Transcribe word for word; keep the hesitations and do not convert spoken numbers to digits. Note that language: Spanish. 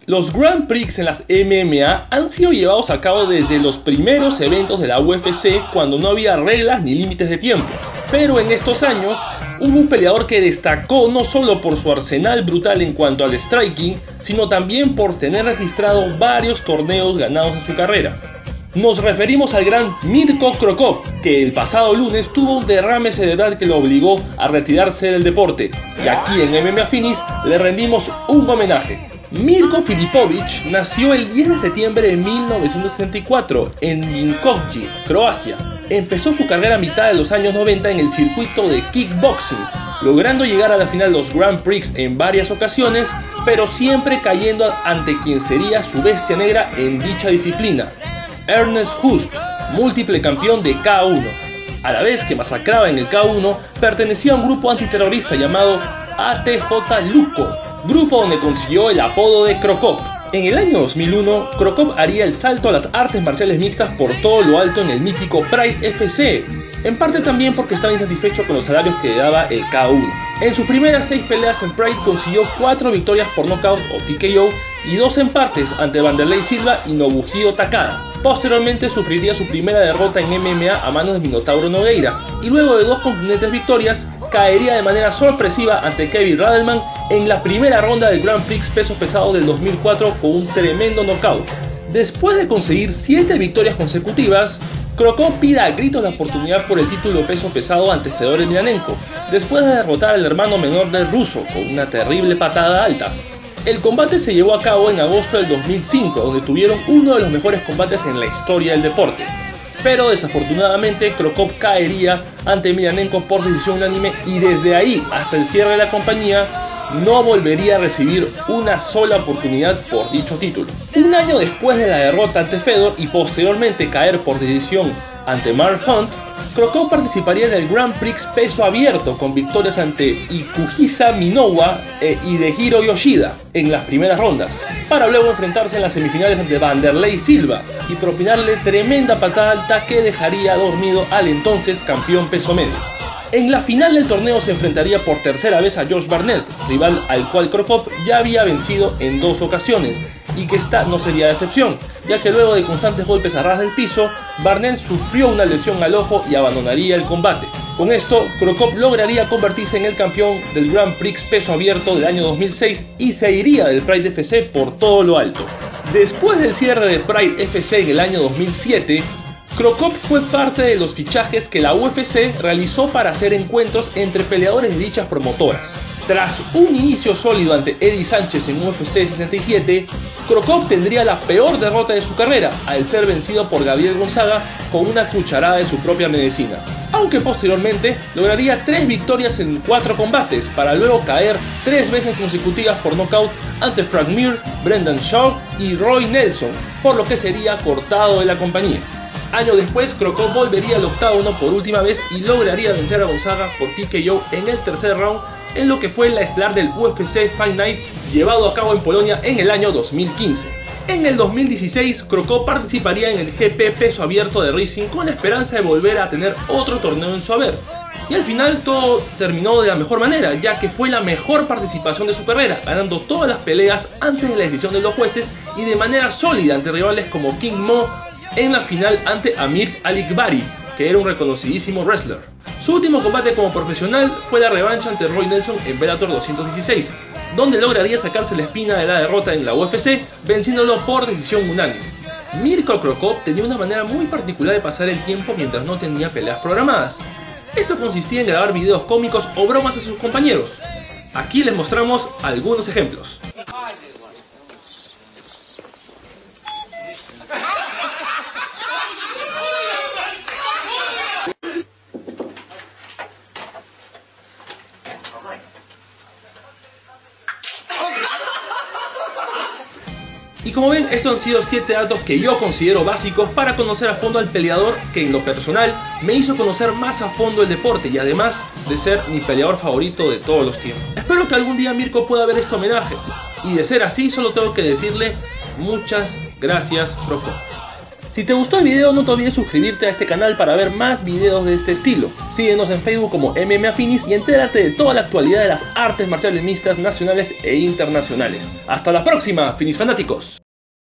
Los Grand Prix en las M M A han sido llevados a cabo desde los primeros eventos de la U F C, cuando no había reglas ni límites de tiempo. Pero en estos años hubo un peleador que destacó no solo por su arsenal brutal en cuanto al striking, sino también por tener registrado varios torneos ganados en su carrera. Nos referimos al gran Mirko Cro Cop, que el pasado lunes tuvo un derrame cerebral que lo obligó a retirarse del deporte. Y aquí en M M A Finish le rendimos un homenaje. Mirko Filipovic nació el diez de septiembre de mil novecientos sesenta y cuatro en Vinkovci, Croacia. Empezó su carrera a mitad de los años noventa en el circuito de kickboxing, logrando llegar a la final de los Grand Prix en varias ocasiones, pero siempre cayendo ante quien sería su bestia negra en dicha disciplina, Ernest Hust, múltiple campeón de K uno. A la vez que masacraba en el K uno, pertenecía a un grupo antiterrorista llamado A T J Luko, grupo donde consiguió el apodo de Cro Cop. En el año dos mil uno, Cro Cop haría el salto a las artes marciales mixtas por todo lo alto en el mítico Pride F C, en parte también porque estaba insatisfecho con los salarios que le daba el K uno. En sus primeras seis peleas en Pride consiguió cuatro victorias por nocaut o T K O y dos empates ante Wanderlei Silva y Nobuhiro Takada. Posteriormente sufriría su primera derrota en M M A a manos de Minotauro Nogueira, y luego de dos contundentes victorias caería de manera sorpresiva ante Kevin Radelman en la primera ronda del Grand Prix peso pesado del dos mil cuatro con un tremendo knockout. Después de conseguir siete victorias consecutivas, Cro Cop pide a gritos la oportunidad por el título peso pesado ante Fedor Emelianenko, después de derrotar al hermano menor del ruso con una terrible patada alta. El combate se llevó a cabo en agosto del dos mil cinco, donde tuvieron uno de los mejores combates en la historia del deporte. Pero desafortunadamente Cro Cop caería ante Emelianenko por decisión unánime, y desde ahí hasta el cierre de la compañía no volvería a recibir una sola oportunidad por dicho título. Un año después de la derrota ante Fedor y posteriormente caer por decisión ante Mark Hunt, Cro Cop participaría en el Grand Prix peso abierto con victorias ante Ikuhisa Minowa e Hidehiro Yoshida en las primeras rondas, para luego enfrentarse en las semifinales ante Wanderlei Silva y propinarle tremenda patada alta que dejaría dormido al entonces campeón peso medio. En la final del torneo se enfrentaría por tercera vez a Josh Barnett, rival al cual Cro Cop ya había vencido en dos ocasiones, y que esta no sería de excepción, ya que luego de constantes golpes a ras del piso, Barnett sufrió una lesión al ojo y abandonaría el combate. Con esto, Cro Cop lograría convertirse en el campeón del Grand Prix peso abierto del año dos mil seis y se iría del Pride F C por todo lo alto. Después del cierre de Pride F C en el año dos mil siete, Cro Cop fue parte de los fichajes que la U F C realizó para hacer encuentros entre peleadores de dichas promotoras. Tras un inicio sólido ante Eddie Sánchez en U F C sesenta y siete, Cro Cop tendría la peor derrota de su carrera al ser vencido por Gabriel Gonzaga con una cucharada de su propia medicina, aunque posteriormente lograría tres victorias en cuatro combates para luego caer tres veces consecutivas por nocaut ante Frank Mir, Brendan Shaw y Roy Nelson, por lo que sería cortado de la compañía. Años después, Cro Cop volvería al octágono por última vez y lograría vencer a Gonzaga por T K O en el tercer round en lo que fue la estelar del U F C Fight Night llevado a cabo en Polonia en el año dos mil quince. En el dos mil dieciséis, Cro Cop participaría en el G P peso abierto de Rising con la esperanza de volver a tener otro torneo en su haber. Y al final todo terminó de la mejor manera, ya que fue la mejor participación de su carrera, ganando todas las peleas antes de la decisión de los jueces y de manera sólida ante rivales como King Mo en la final ante Amir Alikbari, que era un reconocidísimo wrestler. Su último combate como profesional fue la revancha ante Roy Nelson en Bellator doscientos dieciséis, donde lograría sacarse la espina de la derrota en la U F C, venciéndolo por decisión unánime. Mirko Cro Cop tenía una manera muy particular de pasar el tiempo mientras no tenía peleas programadas. Esto consistía en grabar videos cómicos o bromas a sus compañeros. Aquí les mostramos algunos ejemplos. Y como ven, estos han sido siete datos que yo considero básicos para conocer a fondo al peleador que en lo personal me hizo conocer más a fondo el deporte y además de ser mi peleador favorito de todos los tiempos. Espero que algún día Mirko pueda ver este homenaje y de ser así solo tengo que decirle muchas gracias, Cro Cop. Si te gustó el video, no te olvides suscribirte a este canal para ver más videos de este estilo. Síguenos en Facebook como M M A Finis y entérate de toda la actualidad de las artes marciales mixtas nacionales e internacionales. ¡Hasta la próxima, Finis fanáticos!